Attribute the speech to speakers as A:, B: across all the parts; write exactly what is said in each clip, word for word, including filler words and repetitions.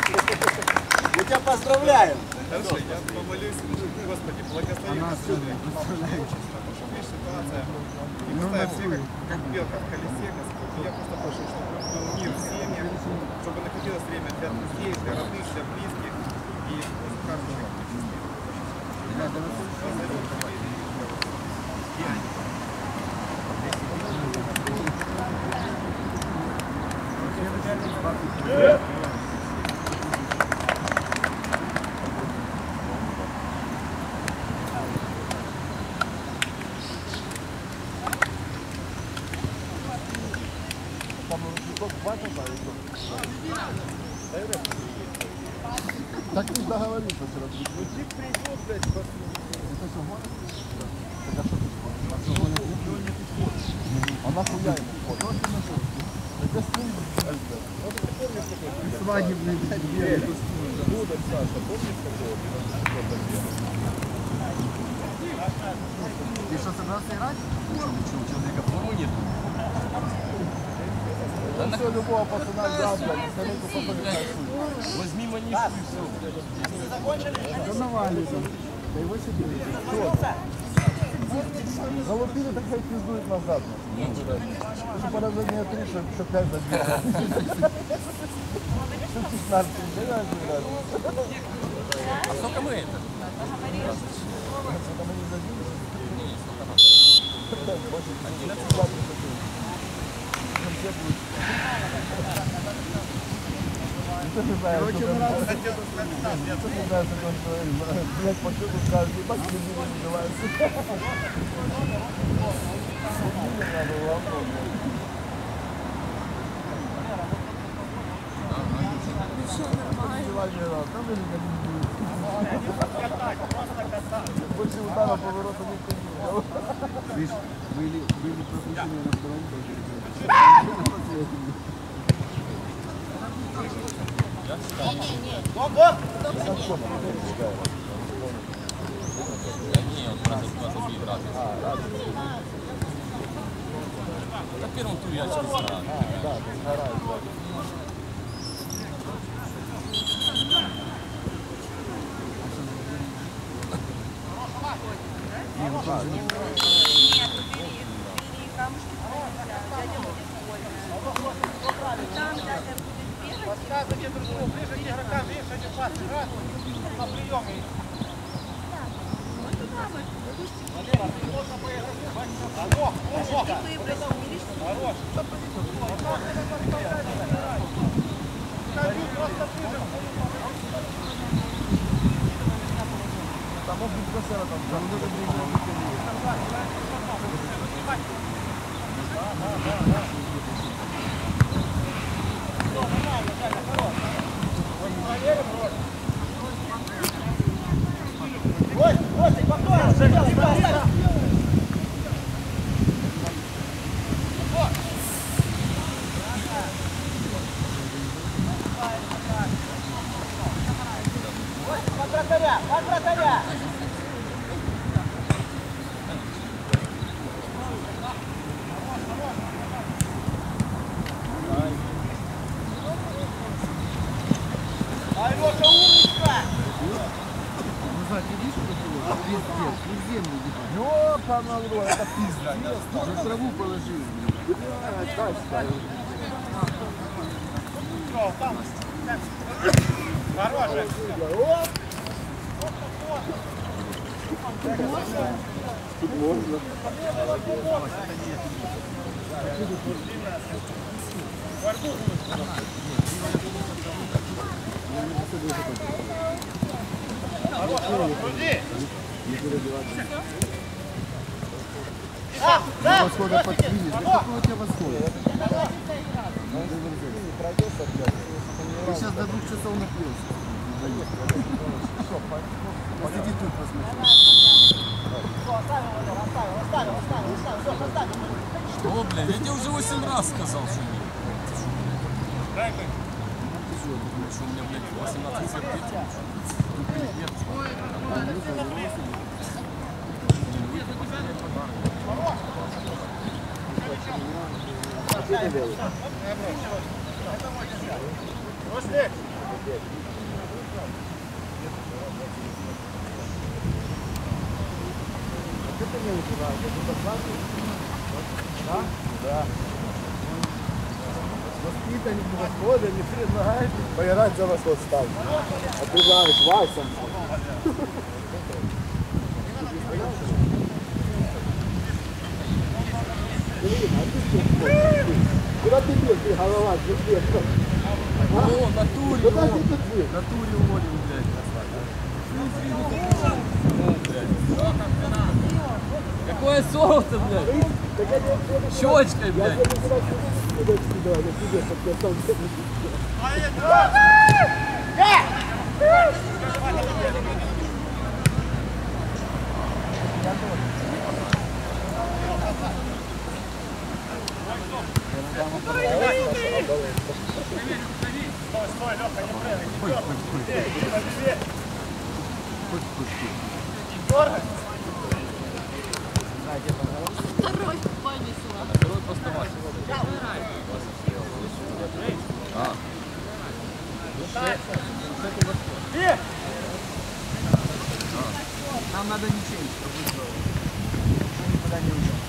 A: Мы тебя поздравляем.
B: Хорошо, я помолюсь, Господи, благослови нас сегодня. Потому что есть ситуация, и мы ставим все как, как белка в колесе, Господь. Я просто прошу, чтобы был мир в семьях, чтобы находилось время для друзей, для родных, для близких. И каждый человек Yeah.
C: Так не договорился вчера. Ну тип придет, блядь, это что, гон? Так а что ты хочешь? А нахуя ему вход? Это стул, блядь. Свадебный, блядь. Дударь, Саша, помнишь такого? Ты что, собрался играть? Ничего, человека формы нет. Да все, любого пацана взял, блядь, скорейку потом не танцует. Возьми манишку и все. Да навалится. Да его себе. Залупили, так хоть пиздует назад. Еще поражение три, что пять забил. шестнадцать, да,
D: А сколько мы это?
C: сколько мы не забили? одиннадцать. Короче, мы рады. Я тоже не знаю, что он говорит. Блядь, по счету скажет, ебать, ты не называется. Надо лапу.
E: Все нормально.
C: Там же не больше удара поворота никто не делал. Видишь, были, были пропущены на втором тоже.
E: Не-не-не.
A: Вон, вон!
E: Только нет.
D: Да не, он просто туда забил раз. На первом туре я через раз.
C: Да, сгорает.
E: Нет, убери, убери камушки. Дядя будет больно. Там дядя будет бегать.
A: Подсказывайте друг другу, ближе к игрокам, видишь, они пас, раз, на приеме.
E: Вот туда вот. Пусть
A: Валера, ты можно по игроку, а ног, ног.
E: ты выбросил, видишь?
A: Хорош. Скажи, просто ближе.
C: Там может быть косяра там, там много движений.
A: Ой, ой, спокойно, спокойно, спокойно. Под вратаря, под вратаря. Алёша, умничка!
C: Назад, видишь, что было? Пиздец, везде мне не ёпана в рот, это пиздец. На траву положил.
A: Что, там? Хорошая.
C: Тут можно.
A: Хорош, хорош, груди.
C: Не перебиваться.
A: Да, да.
C: Восхода под финиш. Какого у тебя восхода? Ты сейчас до двух часов напьешься. Посиди тут, посмотри.
A: Оставил, оставил, оставил, оставил, оставил, оставил.
D: Что, бля, я тебе уже восемь раз сказал, что нет.
A: Дай ты.
D: Что у меня, блядь, восемнадцать сердец.
A: После.
C: Воспитанник восхода не предлагает поиграть за восход стал. А предлагаешь вальсом. Куда ты бег, ты голова, ты бег?
D: О, натуре,
C: Куда
D: о,
C: ты тут бег?
D: натуре уводим, блядь. Какое солнце, блядь?
C: Так я тебе
D: Щечкой,
C: Я
D: блядь.
C: тебе сюда сюда сюда, я тебе, чтобы я сам
A: Стой, Леха, не прыгай.
E: Второй повесила.
D: Второй просто Вася. А. Нам надо ничего, чтобы никуда не уйдем.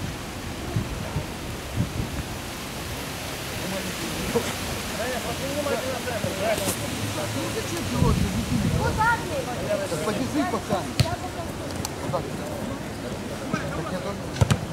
E: Куда ты?
C: Подержи пока. Вот так. Так я тоже.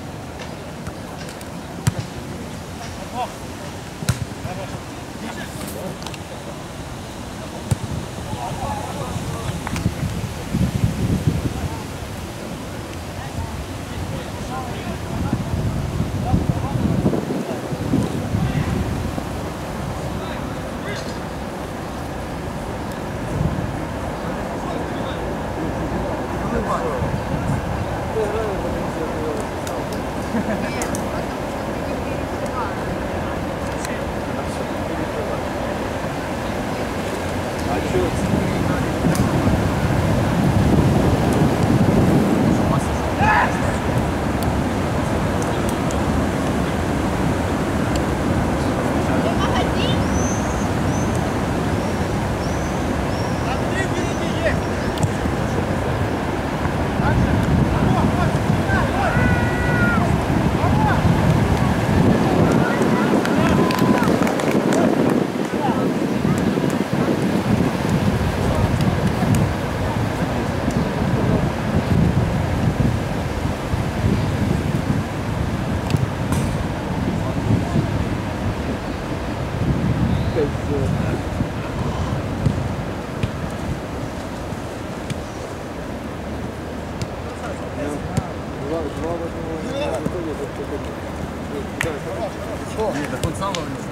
D: Нет, так он сам ловился.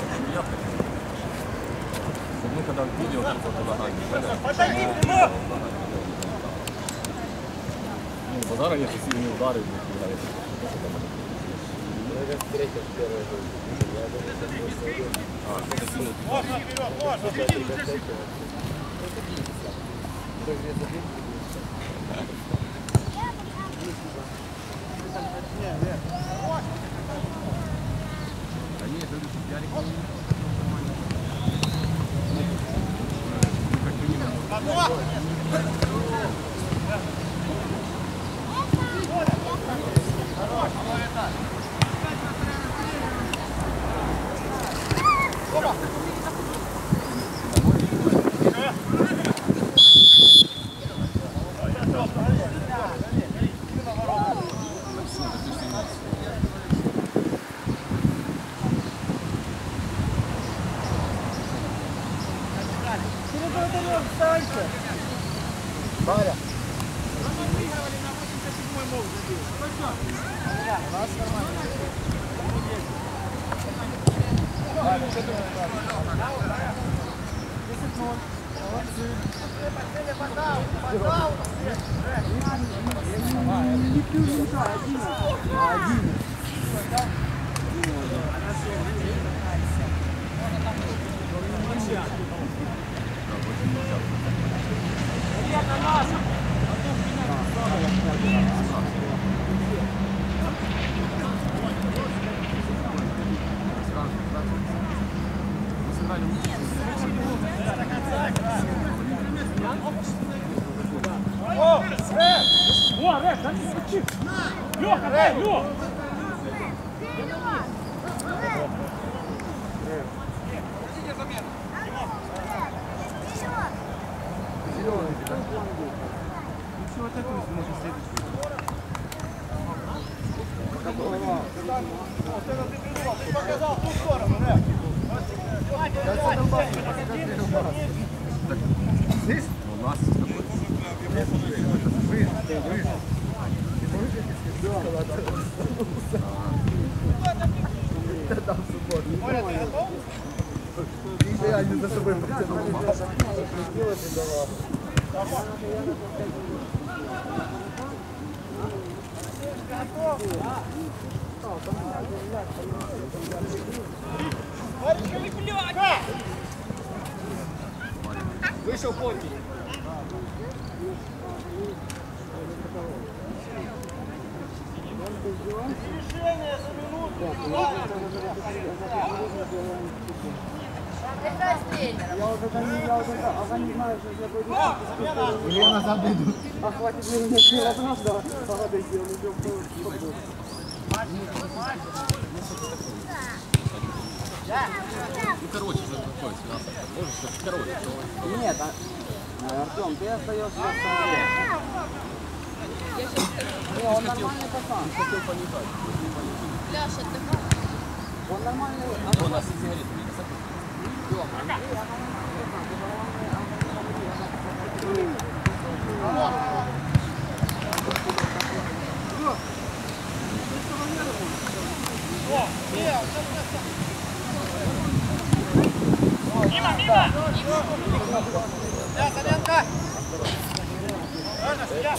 D: Мы когда видео там
A: Подойди, Тимур!
D: ну, базара нет, сильные удары.
A: Можно вперед, можно!
D: Да нет, это Ярик.
C: Валя.
D: Мы сыграли лучше.
A: Лёха, дай, Лёх!
B: Ничего такого, может следующий.
A: Ты показал ту сторону, да?
C: Здесь?
D: У нас
A: Оля, ты готов?
C: Идеально за собой потянул.
A: Вышел Потти. Решение за минуту.
E: Это с тренером.
F: Я уже не, я уже, а вы не знаете, что я пойду.
C: Или назад идут.
F: А хватит мне не сил раз, да, погодите, он идет в футбол.
D: ну, короче, что такое, можешь что-то короче.
F: Нет, а, Артем, ты остаешься на самом Не, он нормальный пацан.
D: Хотел понижать.
E: Ляш, отдыхай.
F: Он нормальный.
D: У нас и сигареты не закрыты.
A: Мимо, мимо! Да, Солянка! Правильно, судья?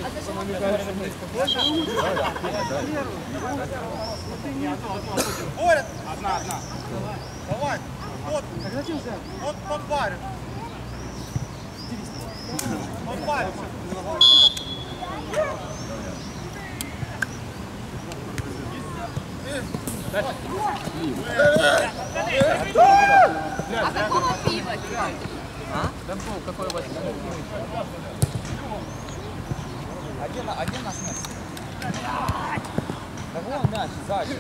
A: Борят! Одна, одна. Давай. Вот. Вот под барем. Под барем.
E: А какого пива?
D: А? Да был, какой возьму.
F: Один, один наш мяч. Да вон мяч, сзади.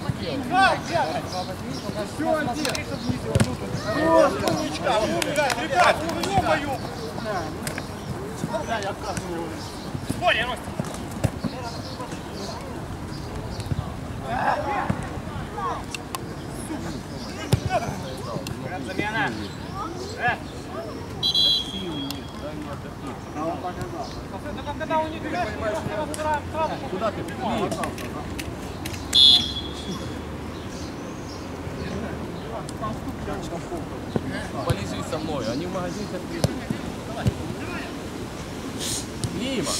A: Все, один. О, умничка. Ребят, ё-моё. Более, Ростик. Замена. Э. Когда у них играешь,
D: Куда ты? Полежи со мной, они в магазин сейчас придут. Мимо.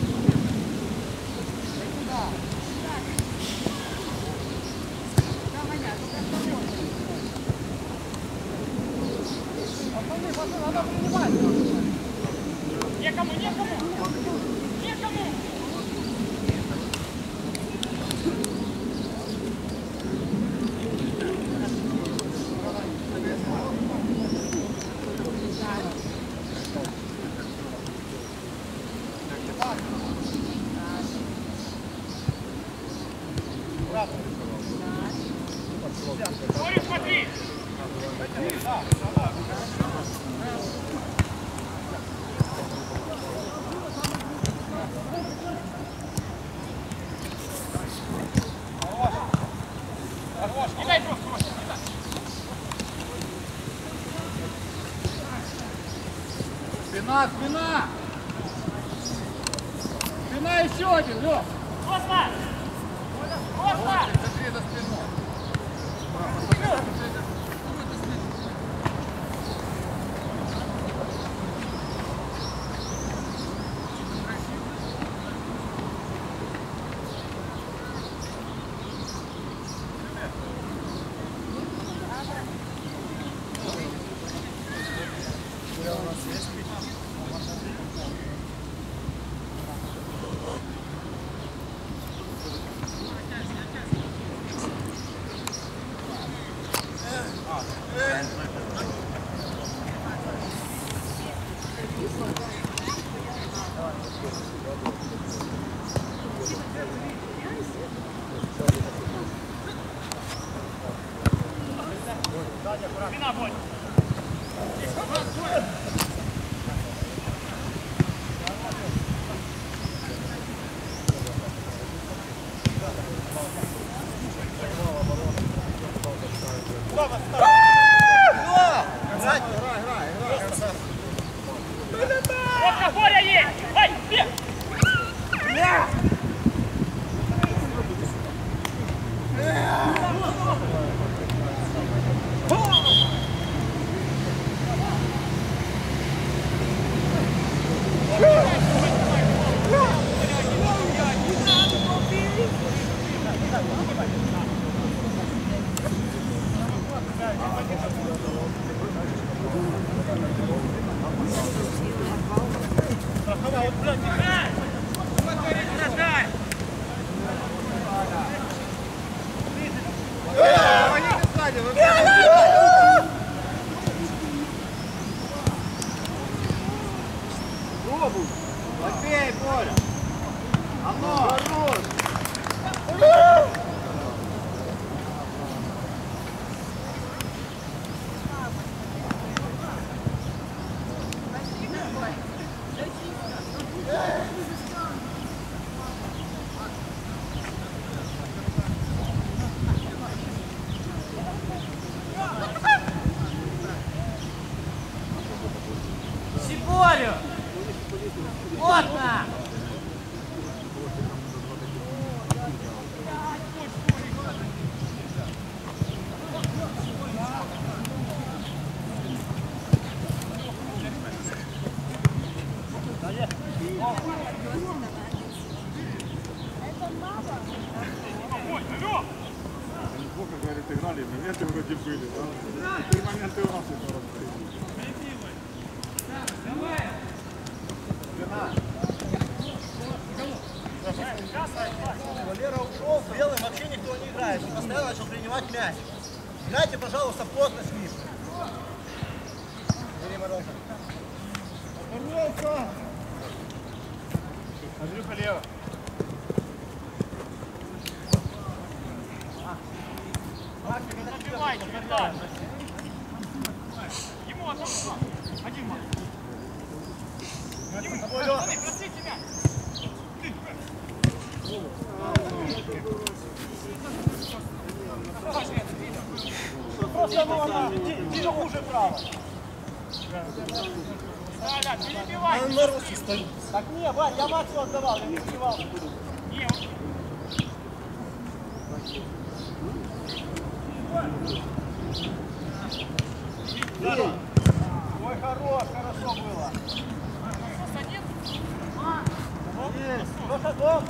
A: Некому, некому! Некому! Борис, смотри! Не дай просто, Ростик, не дай.
C: Спина, спина! Спина еще один, Лёх!
A: Просто! Просто!
C: Смотри за спину. Играли, моменты вроде были, да? Такие моменты у нас еще раз.
A: Валера ушел, с белым вообще никто не играет. Он постоянно начал принимать мяч. Играйте, пожалуйста, плотно с ним. Бери Морока. Морока! Андрюха лево.
F: Забивайте, Виталий. Ему одну. Один мат. Ему, пацаны, просите мяч.
A: Просто ну, иди уже право.
F: Да, перебивай.
A: Он на руки стоит. Так не, Вань, я Максу отдавал, я не сбивал.
F: Не,
A: Ой, хорош, хорошо было. Есть, кто шагом?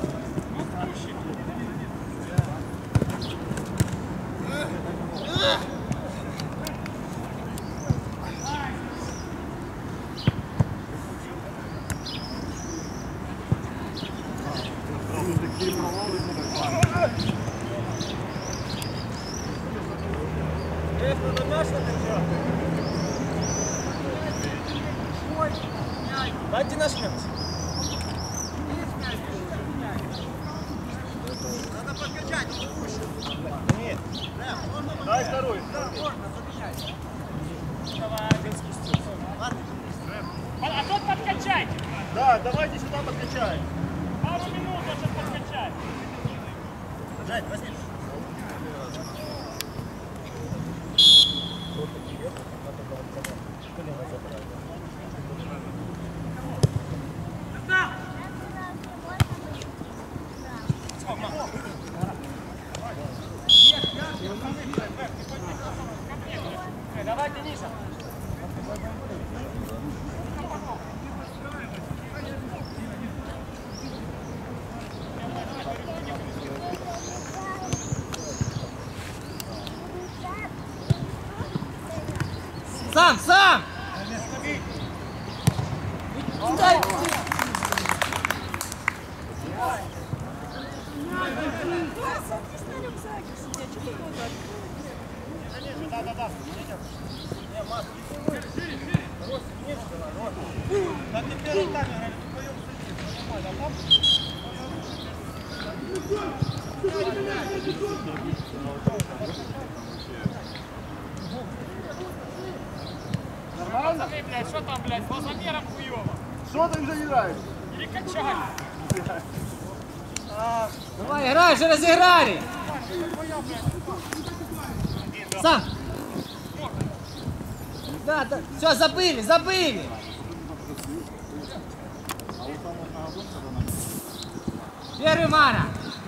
A: Есть, надо мяч надержать. Дайте наш мяч. Надо подкачать. Нет. Дай второй.
F: а тот подкачайте.
A: Да, давайте сюда подкачаем.
F: Пару минут, я сейчас подкачаю.
A: Жать, возьми.
F: Давай, Дениса.
A: Сам, сам! Дай! Да, да, да. Не, Маш, Рос, не давай, Рос. Да ты первый там играли, вдвоем садись, нормально, а там?
C: Правильно?
D: Пацаны, блядь, что там, блядь, с глазомером хуёво?
C: Що ти вже граєш?
D: Или качали?
G: Давай, играй же, разыграли! Сам! Да, да, все, забыли, забыли! Первый Мара!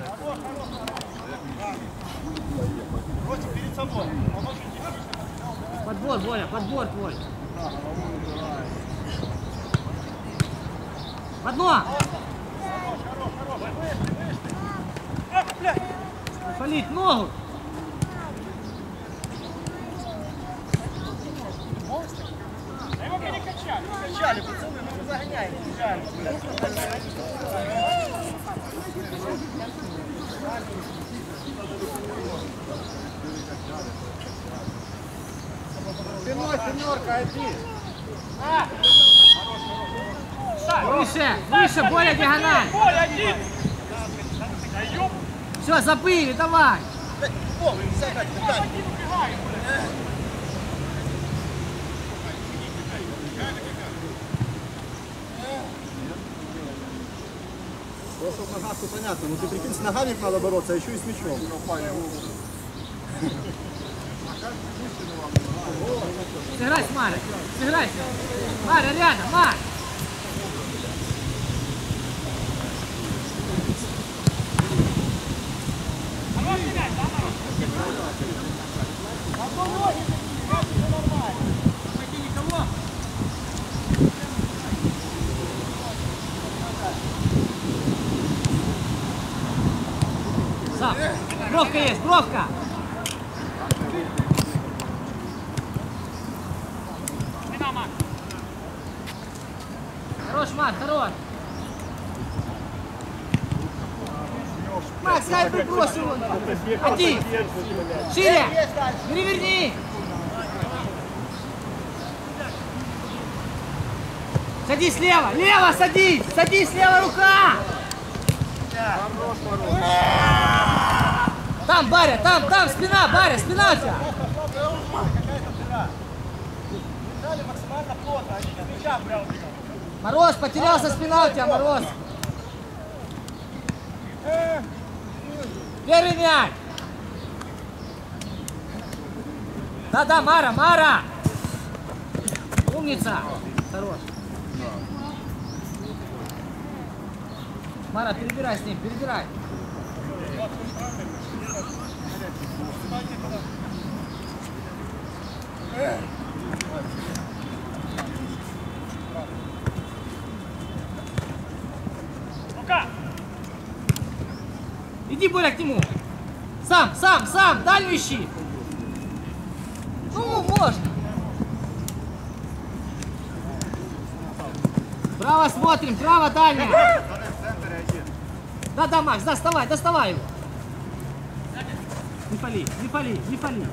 A: Ростик, перед собой.
G: Подбор, Боля, подбор твой! В одно! Полить ногу!
D: Да его перекачали.
A: Качали, пацаны, ну загоняй, качали.
C: Спиной, семерка, один.
G: Выше, выше, Боля, диагональ!
D: Поле один. Да ёп.
G: Все, забыли, давай!
A: О, сядь, сядь.
D: Один убегает.
C: Просто в ногах, то понятно, ну ты прикинь, с ногами надо бороться, а еще и с мячом.
G: Сыграй с Марой, сыграй с ней. Маря рядом, Марь! Сам, бровка есть, бровка!
D: Спина, Макс.
G: Хорош, Макс, хорош! Макс, дай прибрось его! Один! Шире! Переверни! Садись слева! Лево садись! Садись, левая рука! Там, Баря, там, там, спина, Баря, спина у тебя!
A: Дали максимально плотно, они не мяча прям убегают.
G: Мороз, потерялся спина у тебя, Мороз! Первый мяч! Да-да, Мара, Мара! Умница! Хорош! Мара, перебирай с ним, перебирай!
D: Ну-ка.
G: Иди, Боря, к нему! Сам, сам, сам, дальнюю ищи! Ну, можно! Право смотрим, право дальняя! Да-да, Макс, доставай, доставай его! Не пали, не пали, не пали!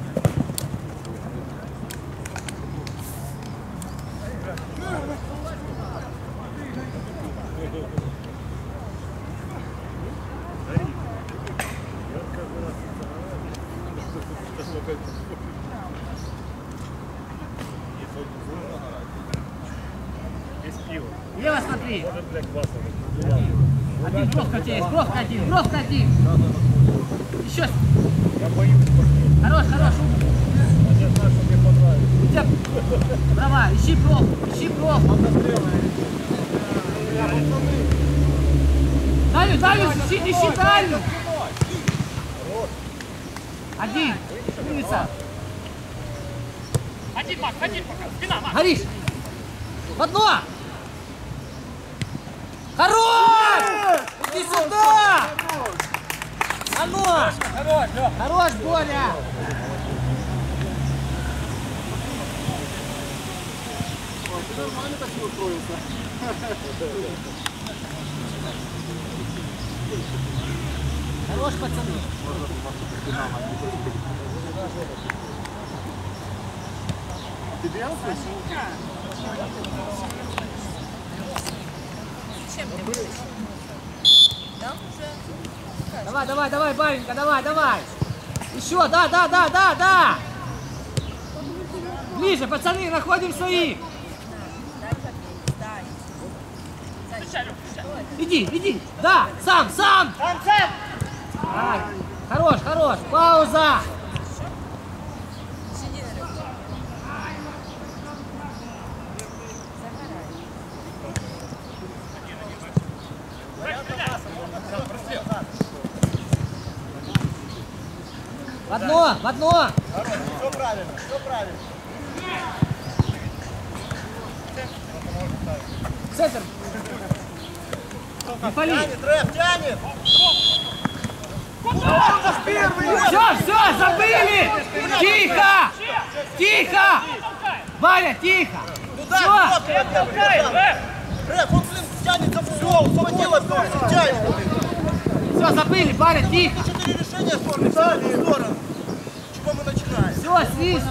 G: Лево смотри! Один, бровка у тебя есть, бровка один, бровка один! Еще! Хорош, хорош! У тебя права, ищи бровку, ищи бровку! Дальню, дальню, ищи, ищи дальню! Один! Умница!
D: Один, Макс, один пока. Спина, Макс.
G: Горишь! В одно! Хорош! Иди сюда! А ну!
A: Хорош, Лёх.
G: Хорош, Боря!
C: Ты нормально так не устроился.
G: Хорош, пацаны!
C: Ты бегал?
E: Чем ты будешь? Да, уже?
G: Давай, давай, давай, баренька, давай, давай! Еще, да, да, да, да, да! Ближе, пацаны, находим своих. Иди, иди. Да, сам, сам.
A: Сам, сам!
G: Ай, хорош, хорош. Пауза. В одно, в одно.
A: Все правильно, все правильно.
G: Центр. Не пали.
A: Тянет, Рэп, тянет!
G: Все, все, забыли. Тихо. Тихо. Валя, тихо.
A: Туда,
G: Все.
A: Рэп, он, блин, тянется, все, усвободила, тянет.
G: Все, забыли, Валя, тихо.
A: Четыре решения сложные, в сторону. Чего мы начинаем?
G: Все, свистни.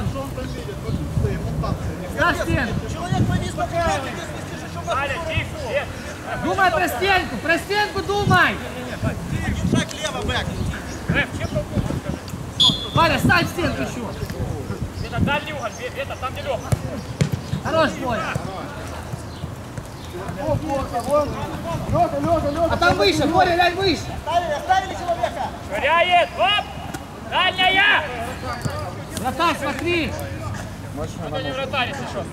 G: За стенку.
A: Человек повис на пятке, ты свистишь еще в нас.
G: Думай про стенку, про стенку думай.
A: Один шаг лево, бэк.
G: Валя, ставь стенку еще.
D: Это дальний угол, это там не Леха.
G: Хорош, Боря.
C: Лёха, Лёха, Лёха.
G: А там выше, Боря, глянь выше.
A: Оставили, оставили человека.
D: Швыряет, оп! Дальняя!
G: Вратарь, смотри.
D: Это не вратарь, если что.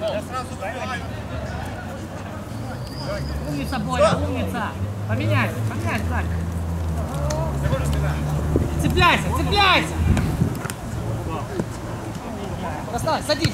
G: Умница, Боря, умница. Поменяйся, поменяйся, Валя. Цепляйся, цепляйся. Доставай, садись.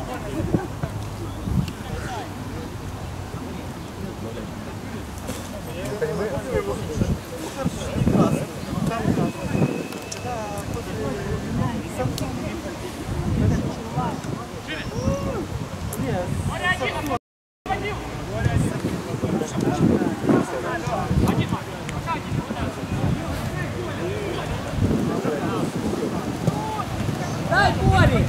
G: Дай, Боря.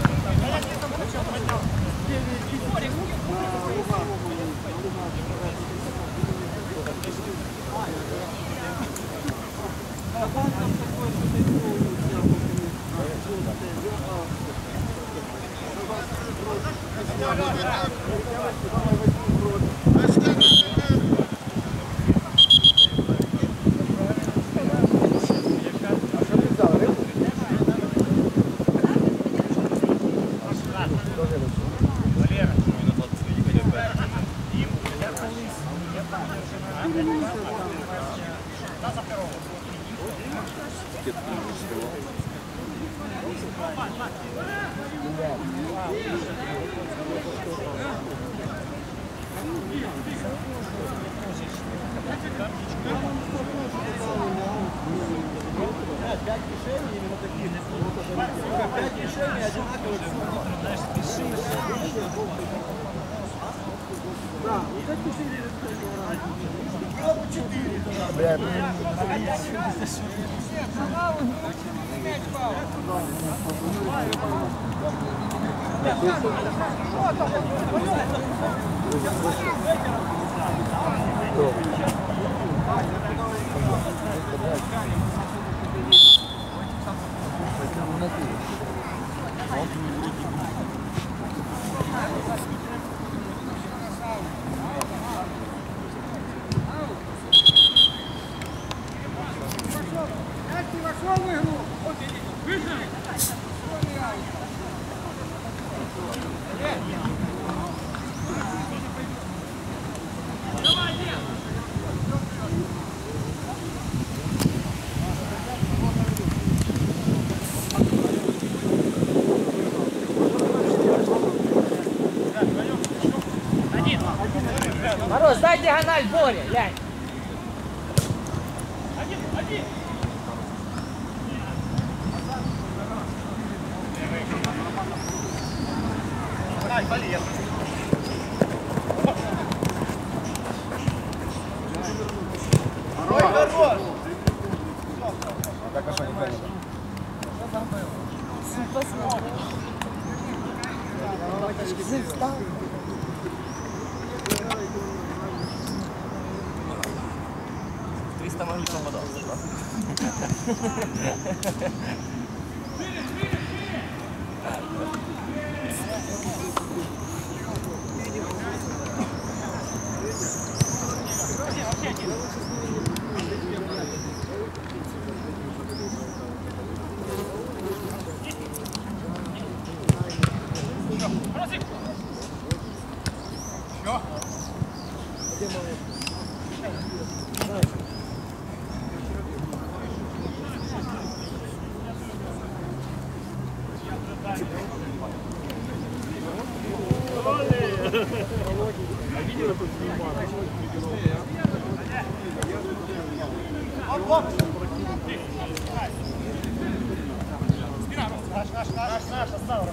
G: Мороз, дай диагональ, Боря, глянь.
D: триста могли попадаться, да?
A: Наш, наш, наш, наш, осталось.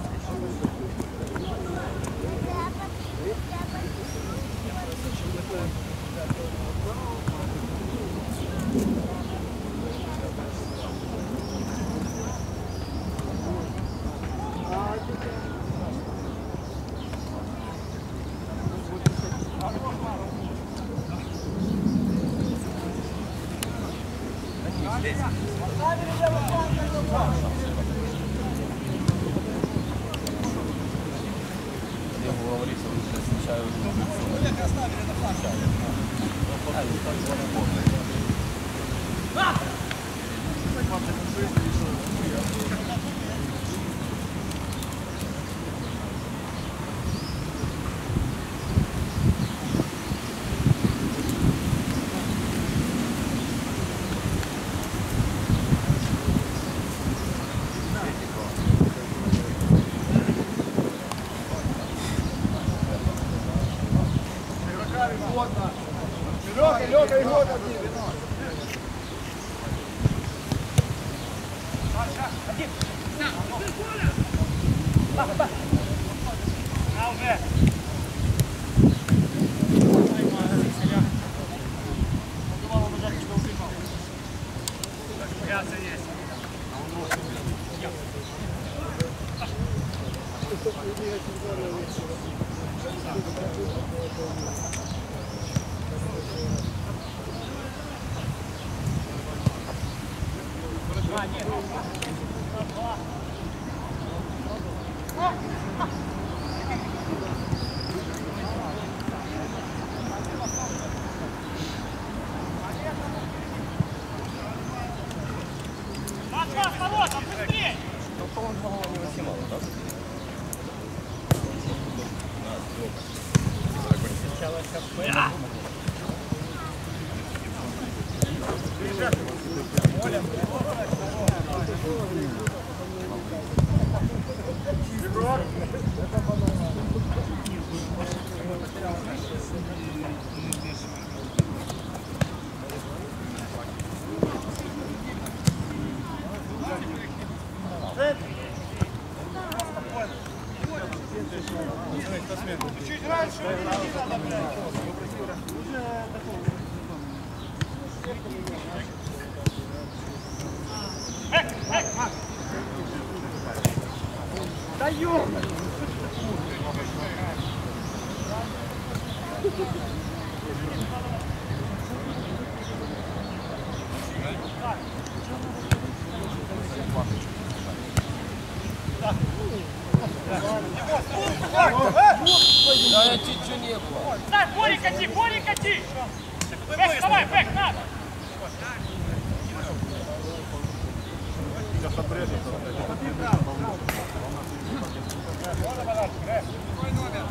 C: Лёка, Лёка, и год один.
A: Один. На уже. Чуть раньше не надо, блядь. Эк, эк, Макс. Да ёбаный.
D: Да, я чуть-чуть не было.
A: Дай, Боря, кати, Боря, кати! Бэк, давай, бэк, надо!
C: Сейчас обрежет.
A: Какой номер?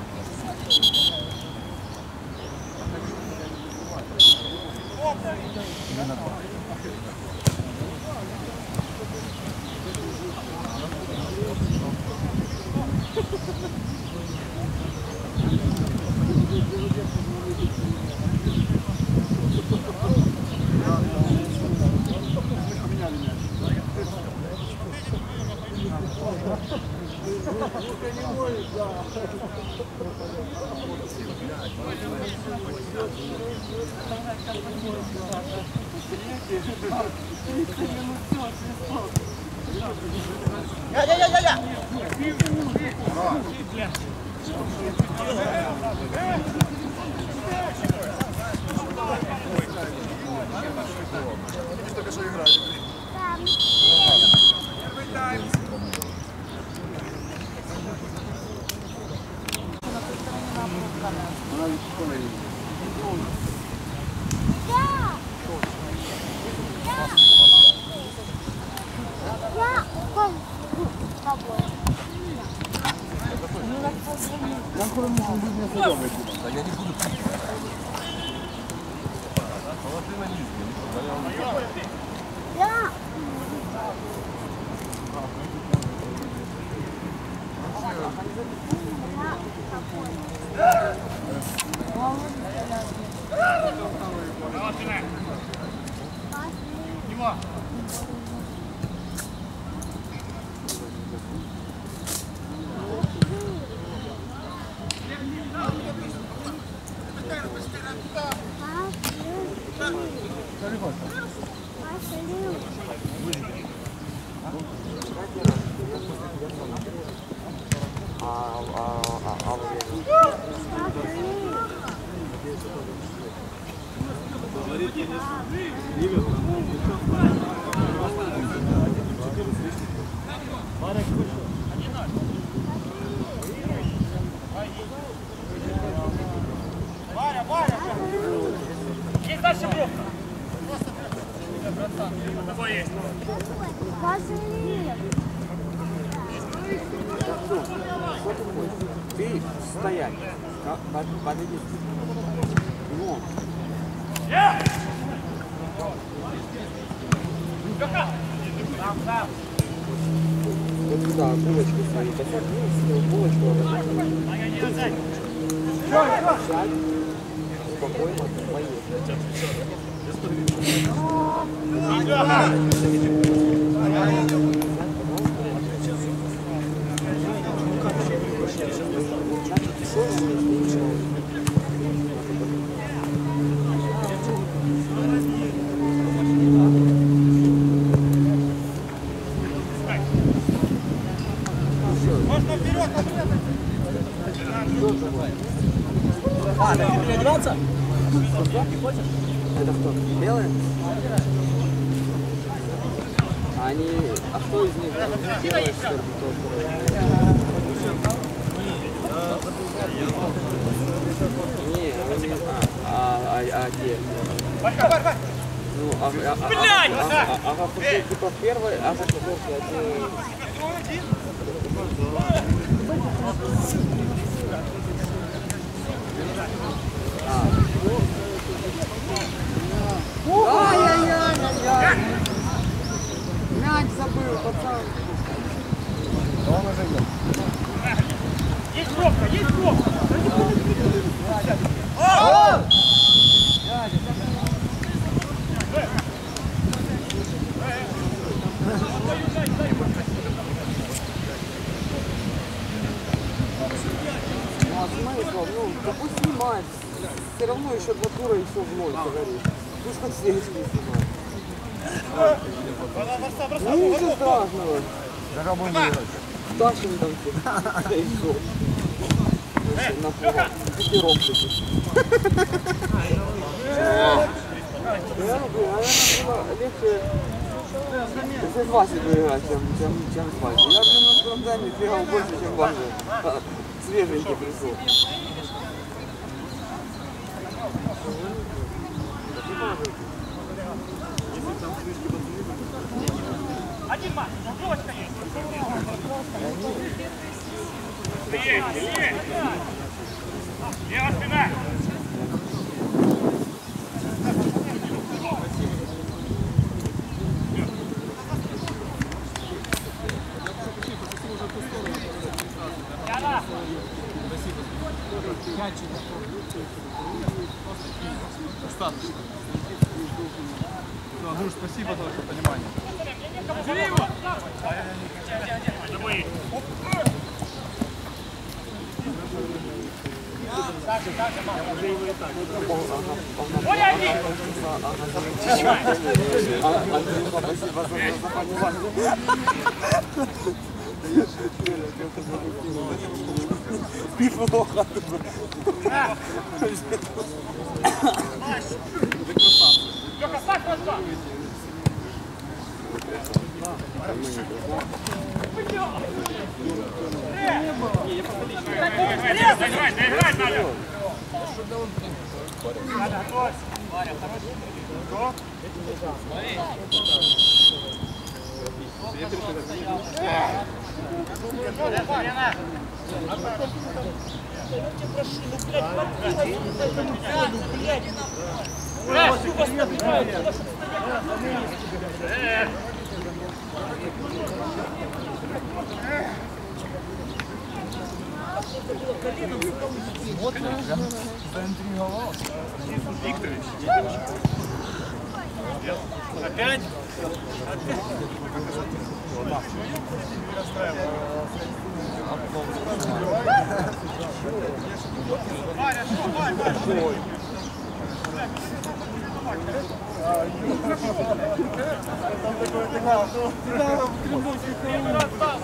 A: Я, я, я, я, я.
C: Только что играли.
D: Да я не буду.
G: Пішло.
A: Варя, Варя!
G: Есть дальше бровка. Братан, тобой есть.
F: Ты стоять. Подойди. Ну.
G: Там, там.
F: Вот туда булочки свои посадил, булочку. Сядь. Спокойно, поехали.
A: Можно вперед,
F: А, так ты переодеваться? Это кто? Белые? Они... А кто из них? Белые, что ли? Не, они... А, а, а, а где?
A: Варька, Варька!
F: Ну, а, а, а,
G: Блядь!
F: а, а, а, а, а, типа первый, а за четвертый один... Ай-яй-яй-яй-яй! Мяч забыл, пацан!
C: Он уже идет.
G: Есть бровка, есть бровка.
F: Ну, а смотри, Слав, ну, да пусть снимает. Все равно еще два тура и все в ноль загорит. Пусть хоть следующий снимает. Ну, ничего страшного.
C: Когда будем играть?
F: Тащим там все. Да и все. На пол. Пятером таких. Я, блин, наверное, легче с Васей поиграть, чем, чем, чем с Васей. Я, блин, на Грандаме бегал больше, чем Вася. Свеженький пришел.
G: Один матч, бровочка есть. Есть, есть. Лево спина.
B: Достаточно. Ну, Андрюш, спасибо за ваше понимание.
G: Бери его. Тобой есть. Оля, один.
F: Спасибо за понимание. Неплохо.
G: Лёха, ставь просто. Доиграть, доиграть надо. Надо, готовься. Варя, хороший. Что?
A: Я тебя прошу, ну, блядь, подвинь, ну, блядь.
G: Блядь,
A: Сука, стопляют, куда ж стоять?
C: Заинтриговал.
B: Викторович.
A: Опять? Варя, что? Варя, Варя. Там такой сигнал. Сигнал в Кремлевских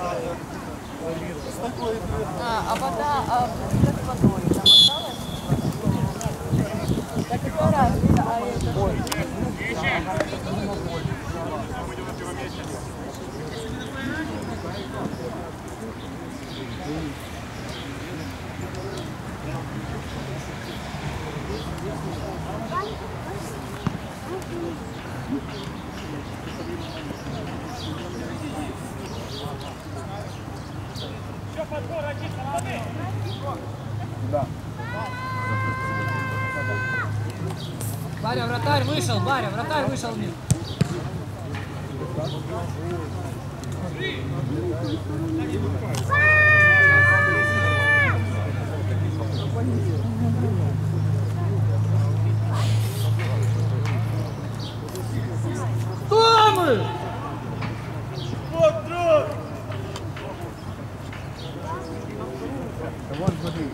E: А, а вода, а как с водой там осталось? Так это раз, а это...
C: Да.
G: Варя, вратарь вышел, Варя, вратарь вышел. Мир. Кто мы?
A: Вот друг!
C: Вон, смотри.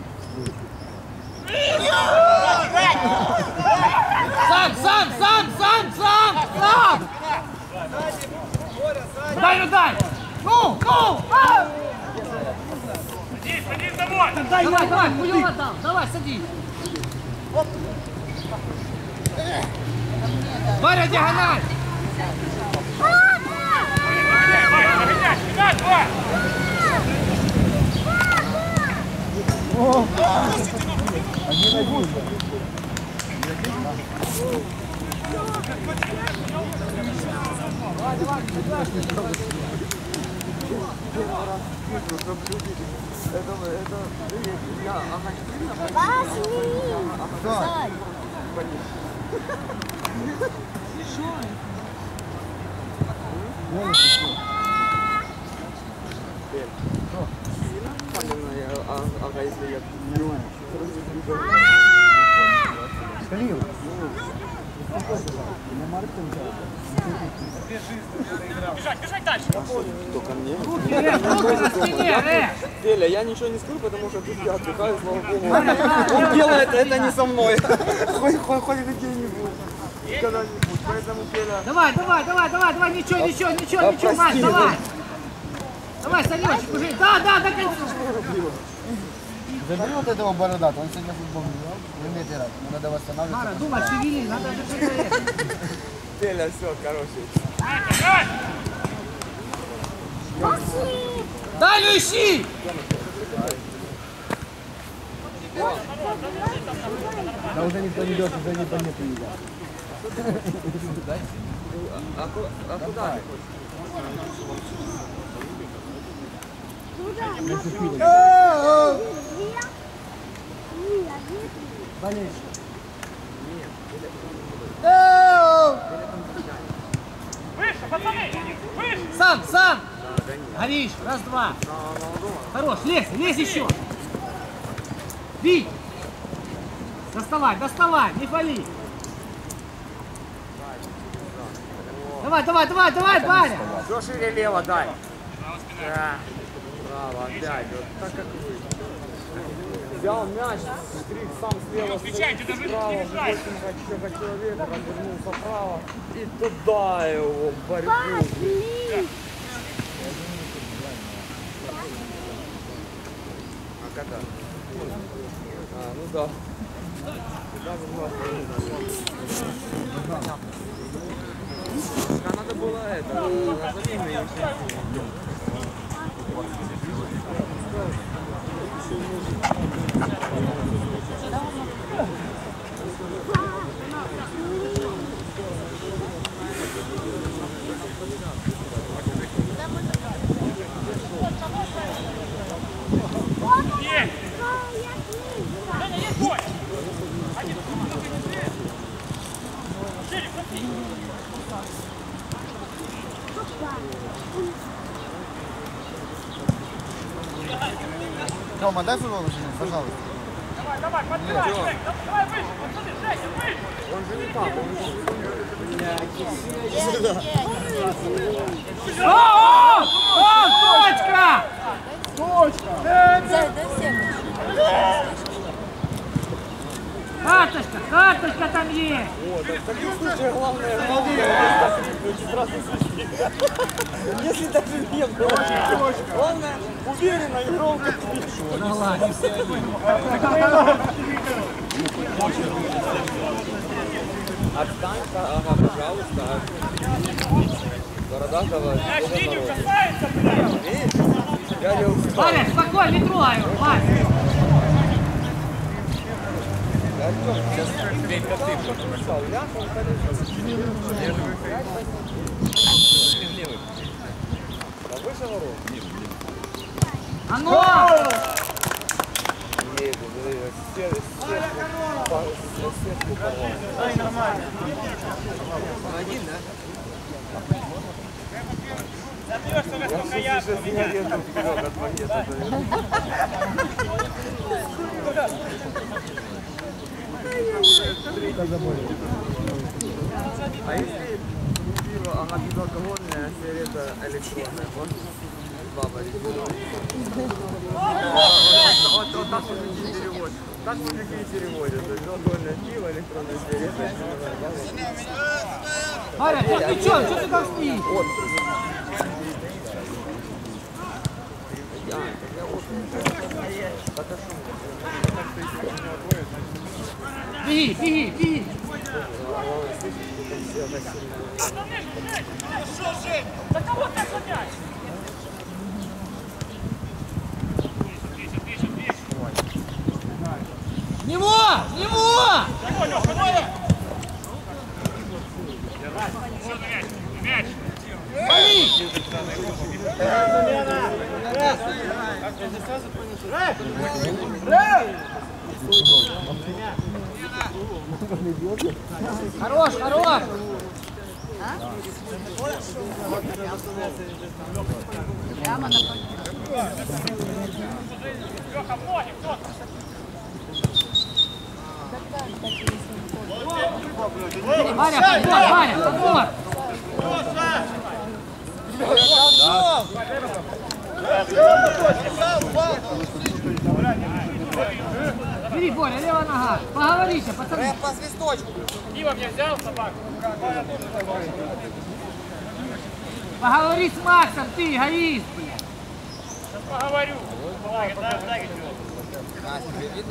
G: Сам, сам, сам, сам, сам, сам! Дай, дай! Ну, ну! А!
A: Садись, садись домой!
G: Давай, давай, хуёво там, давай, садись! Варя, диагональ!
C: Один один.
G: Давай, давай, давай.
F: Это, это, я, ага,
C: Да.
F: ага, если я...
C: Калил.
A: Бежать, бежать дальше!
F: Только мне.
G: Э, руки на спине, э!
F: Деля, я ничего не скажу, потому что тут я отдыхаю, слава богу. Он делает это не со мной. Хоть, хоть, хоть где-нибудь. Когда-нибудь. Поэтому, Деля...
G: Давай, давай, давай, давай, давай, ничего, ничего, ничего, ничего, Маш, давай! Давай, Санечек, уже, да, да, до конца!
C: Забери вот этого бородатого, он сегодня футбол не играл. Вы мне это раз, надо восстанавливаться.
G: Мара, думай, шевели, надо же что-то это.
F: Деля, все, короче.
G: Дай, ищи!
C: Да уже никто не идет, уже никто не приедет.
F: А, ку- а куда ты
A: Выше, пацаны! Выше!
G: Сам, сам! Горишь, раз, два. Хорош, лезь, лезь еще. Бить! Доставай, доставай, не фали. Давай, давай, давай, давай, Варя!
F: Все шире лево дай. Да. Право, опять. Вот так как вы. Взял мяч, стрик сам слева, справа, больше человека, развернулся вправо и туда его, в борьбу. А когда? А, ну да. Сюда а надо было это, на замену и
A: Есть! Женя, есть бой! Один, шире, проси!
C: Тома, дай футбол машину, пожалуйста.
A: Давай, давай, подбирай, Жень, давай выше, пацаны, Женя, выше!
F: он же не так, он же
G: О, о, о, точка!
E: Зай, дай всем.
G: Карточка, карточка там есть!
F: В таком случае главное, главное, сразу свести. Если даже нет, главное, уверенно и громко свести.
G: Ну ладно.
F: Отстань, ага, пожалуйста. Бородатого. Я не устал.
G: Валя, спокойно, не трогай его, Валя. А ну!
A: Ай, нормально.
F: Один, да?
A: Забьешься, насколько я
F: Сейчас меня еду вперед от монеты. А если пиво, она безалкогольная, а сигарета электронная, можно? Баба регулирует. Вот, вот так вот не переводят. Так мужики и переводят. Безалкогольное пиво, электронная сигарета.
G: Валя, ты, ты чё? Чё ты там стоишь? Беги, беги, беги. В него! В него! Вали! Хорош, хорош!
E: Прямо на
G: Ваня, подбор, Ваня, подбор! Бери, Боря, левая нога. Поговорите, пацаны.
F: По свисточку.
A: Дима мне взял собаку.
G: Поговори с Максом, ты, эгоист.
A: Сейчас поговорю.
F: А, тебе видно?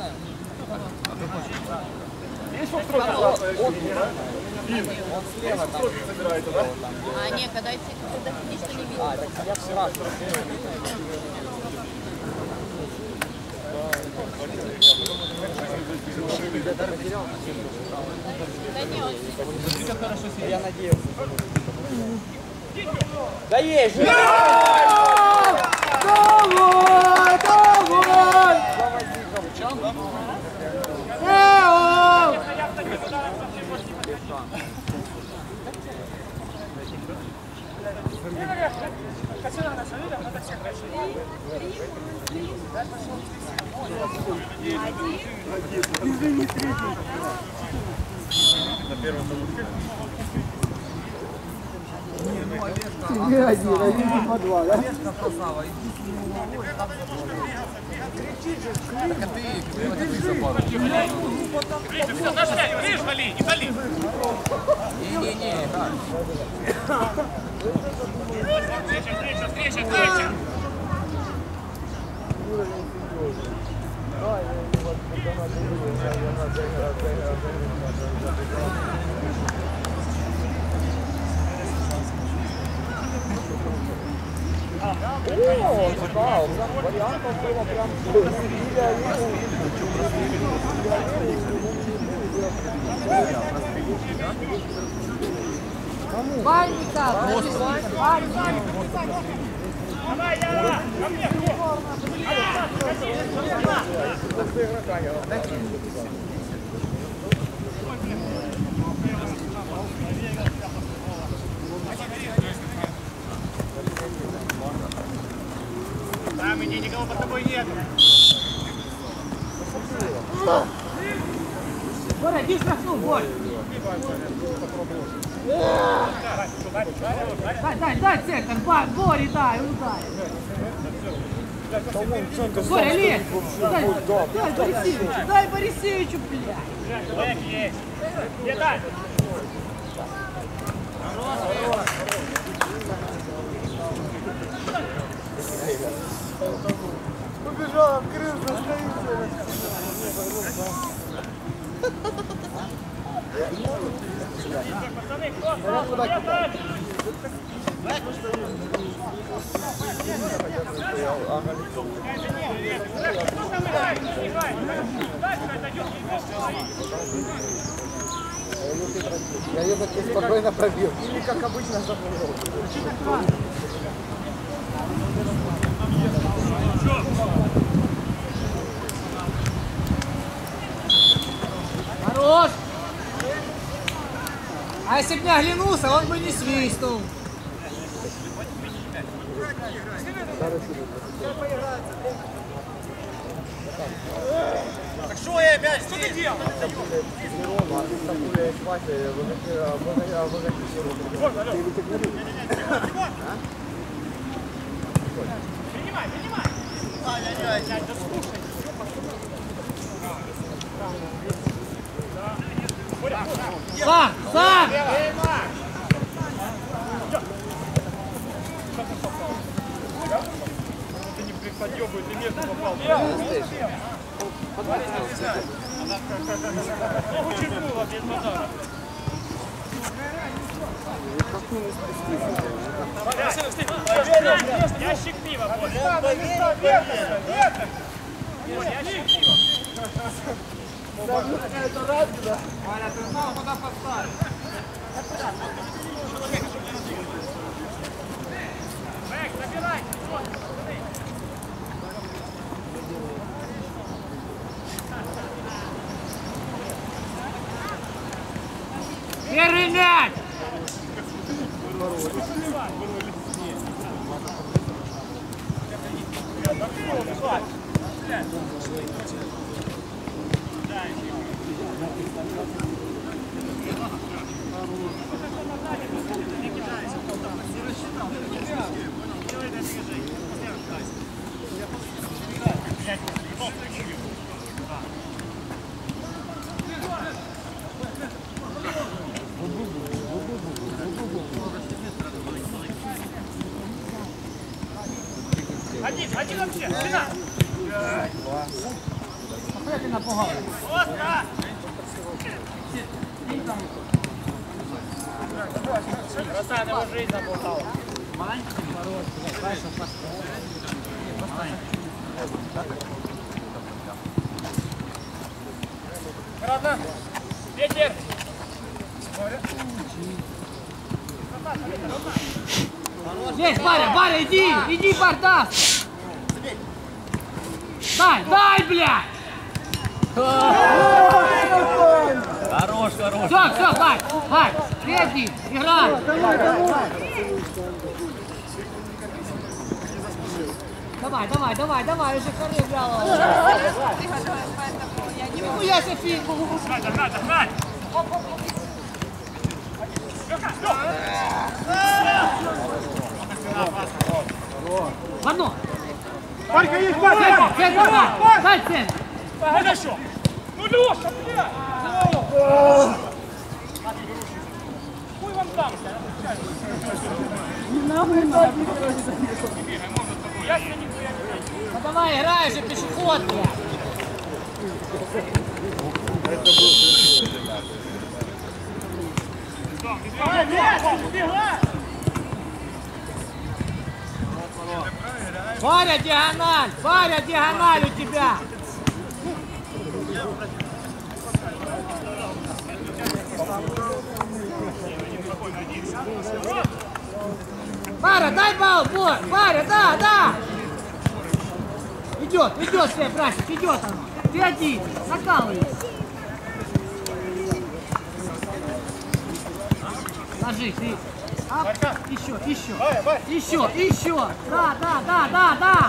F: Он слева там.
E: А, нет, когда идти, когда сидишь, то не видно.
F: А, так я вчера.
E: Да не, он
F: Я надеялся. Да есть же!
G: Давай, давай! Эо!
C: Не один, один по два, да?
A: Видишь, вали, не вали.
F: Не-не-не, так.
A: Встреча, встреча, встреча, встреча.
F: О, да, у нас вариантов было прям
G: Ванька! Ванька!
A: Давай, Яра, ко мне, ко мне. Там иди, никого под тобой нет.
G: Боря, иди штрафну, Борь! Дай, дай, дай центр, ба- Боря, дай, удай. Боря, лезь. Дай, дай Борисевичу, дай Борисевичу, блядь.
A: Есть. Где дай?
C: Побежал, открылся,
A: Пацаны, кто?
C: Я ее так спокойно пробил. Или как обычно запомнил.
G: Хорош. А если бы не оглянулся, он бы не свистнул.
A: Так что я опять? Что ты делал? Принимай, принимай. Ай-яй-яй, да слушай.
G: Сам, сам.
A: Ты не подъебывай, ты между попал. Ногу черкнула без базара. Ящик пива, Борь. Борь, ящик пива.
G: Валя, ты знал, куда поставить.
A: Бэк, забирай.
G: Первый мяч.
A: Один, один вообще, спина.
G: Смотри, ты напугал.
A: Остро. Братан, его жизнь заблуждала. Града. Ветер.
G: Есть, Баря, Баря, иди, иди, Барда. Дай, дай, блядь.
D: Хорош, хорош.
G: Все, все, дай, дай. Третий, играй. Давай, давай, давай, давай, уже коры взяла. Ну я себе фильм.
A: Надо, надо, надо.
G: В одно.
A: Парька есть,
G: Центр, центр, дай, дай центр.
A: Это что? Ну, Леша, блядь! Хуй вам там! Я себе нихуя не знаю.
G: Ну давай, играй же, пешеход, блядь.
A: Убегай!
G: Варя, диагональ! Варя, диагональ у тебя! Варя, дай бал, бой! Варя, да, да! Идет, идет, все, братик, идет оно! Ты один, накалывай! Ложись, и... Ап, еще, еще, еще, еще! Да, да, да, да, да!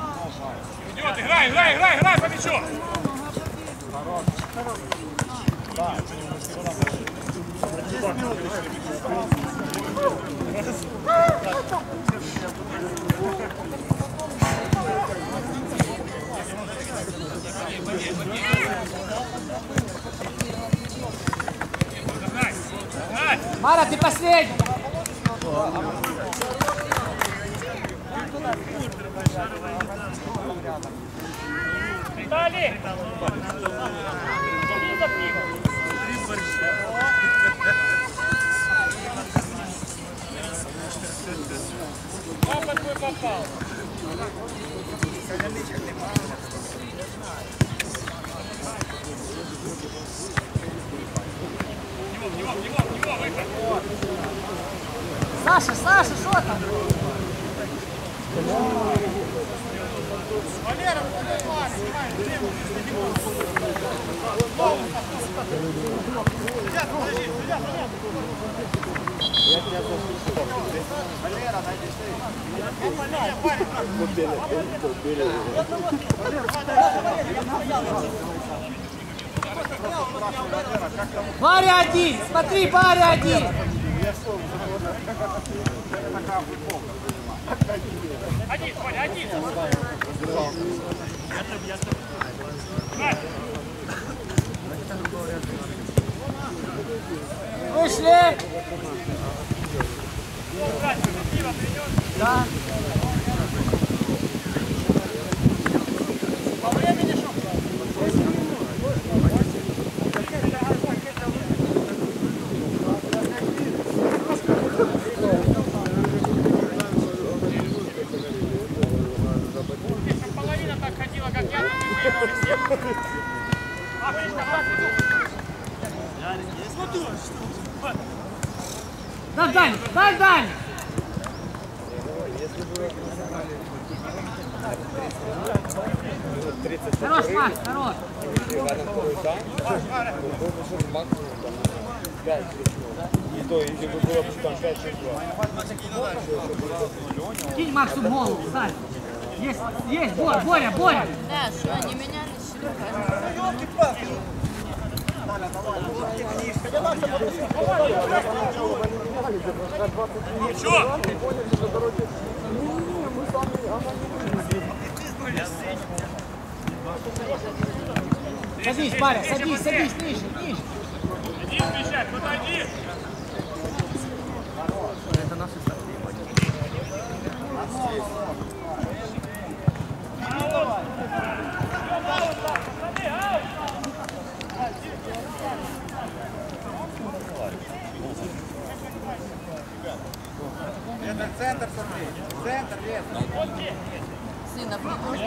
A: Идет, играй, играй, играй, играй по мячу!
G: Мара, ты последний!
A: Виталий! Папа твой попал!
G: Саша, Саша, что там?
A: Валера, снимай, снимай, Сидят, подожди, сидят, Валера, найди
G: Варя один! Смотри, Варя один!
A: Один, Валя, один!
G: Вышли! Да.
A: По времени что? Половина так ходила, как я,
G: Дай, дай, дай, дай! Хорош, Макс, хорош! Кинь Максу голову, Сань! Есть, есть, Боря, Боря, Боря!
E: Да, что они менялись, Серега?
G: Садись, Баря, садись, садись, ниже, ниже.
A: Иди, встречай, подойди.
D: Это наши
B: Это центр, смотри. Центр, лес.
E: Сына придешь?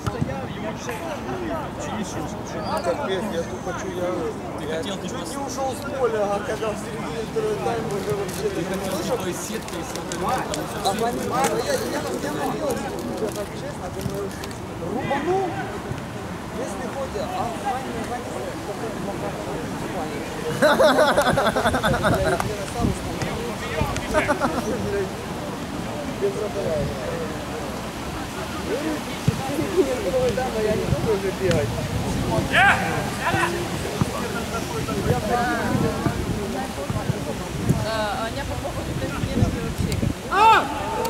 C: Капец, я тут хочу, я, я чуть не ушел с поля, а когда в середине второй тайм уже вообще...
D: Ты хотел, чтобы сеткой
C: А понимаю, я, я, я надеялся, что так честно, думаю, рубанул, если хоть, а Ваня, Ваня, какой-то без радара. Я не буду уже бегать.
E: Да, Аня по поводу тренировки вообще.
G: А!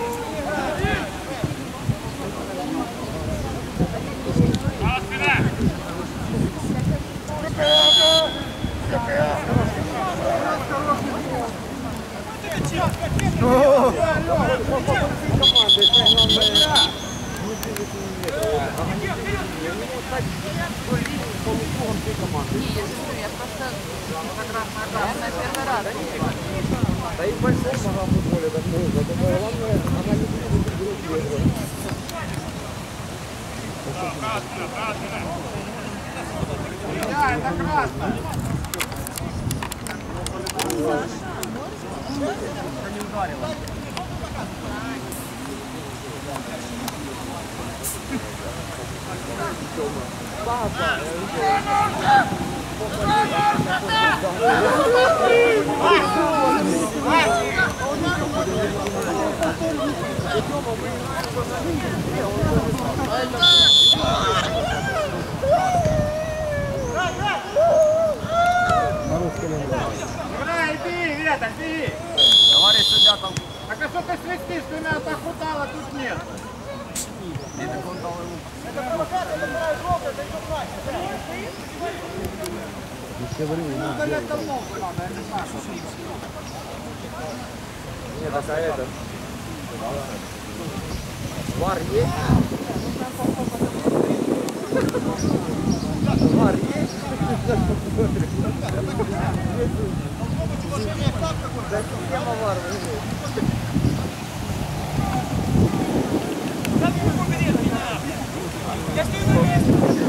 E: Не, я же говорю, я просто я на первый раз.
C: Да и в большом могла футболе так было. Только главное, она не будет играть в игру.
A: Да, это красно.
G: это, бери!
D: Говори, суддя там.
G: Так а что ты свистишь, ты меня похудала, тут нет.
D: І так он дав йому.
A: Это провокация, которая желтая, это идет матч.
F: Нет, так а это... Вар есть? Вар есть? Да система вар выглядит.
A: Я стою на месте.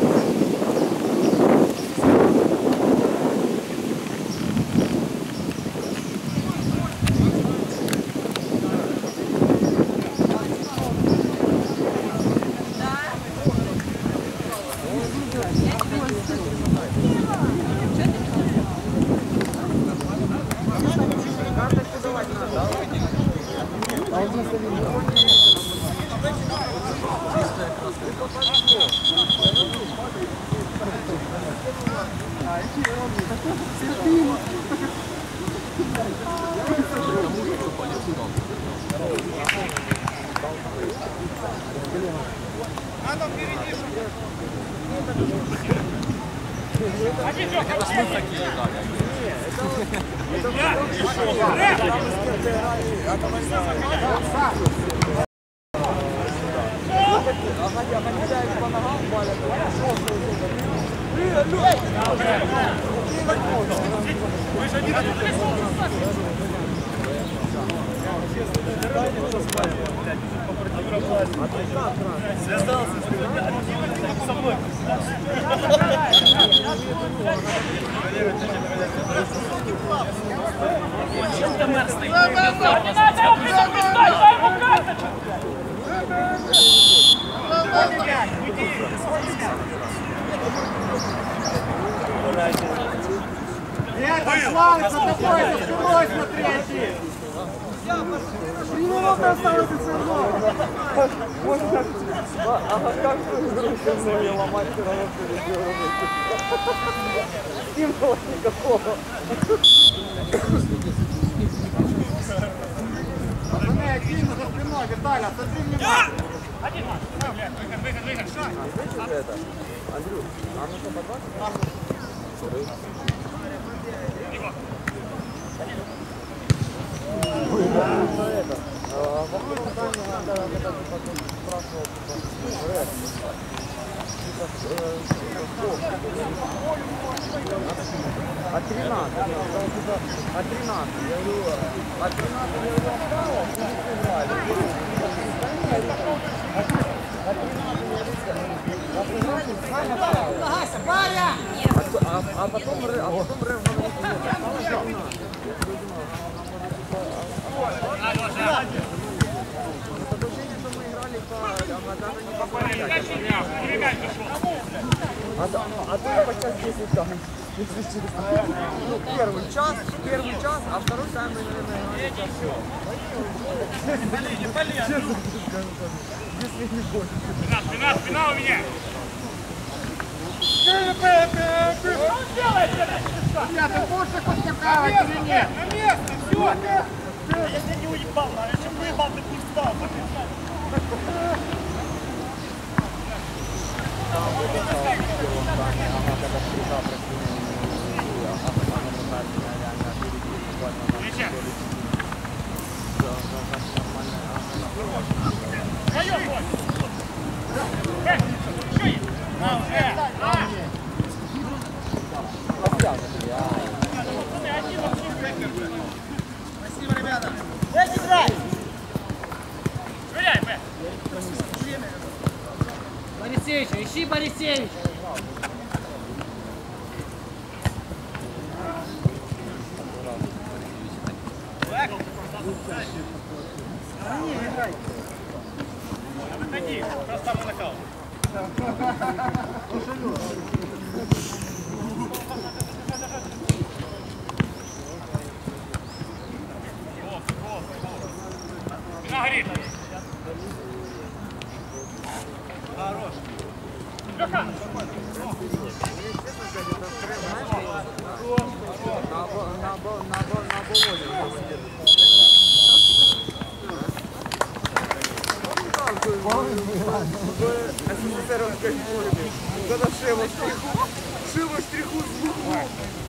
G: Это славится такой, за спиной смотрите! Три минуты осталось все равно!
F: А как же вдруг со мной ломать все равно переделывать? Стимула никакого.
G: Пацаны, активно за спиной, Виталий, отсоси внимание!
A: Один матч. Выход, выход, выход. Шаг.
F: Это, Андрюш, нам нужно по двадцать? Во втором тайме надо, когда ты потом спрашивал, от тринадцати, от тринадцати, я говорю, от тринадцати я говорю, осталось, и не сыграли. А, а потом Рэв, а потом Рэв говорит, нет, осталось тринадцать. Подозрение, что мы играли по... А даже не по... А, а ты по час десять там. Ну, первый час, первый час, а второй тайм мы, наверное, играли час все.
A: Не пали, не пали.
F: Если не больше.
A: Спина, спина, спина у меня. Что он делает?
G: Друзья, ты будешь их успокаивать или нет?
A: На место, все. Если не уебал, а если бы уебал, ты бы не встал. Спасибо, ребята. Дайте играть. Стреляй, Б.
G: Борисевич, ищи Борисевич!
A: Выходи, раз там нокаут. Спина горит. Хорош. Лёха!
F: На оболоне. СССРовской форме. Когда шило штриху, шило штриху с двух рук.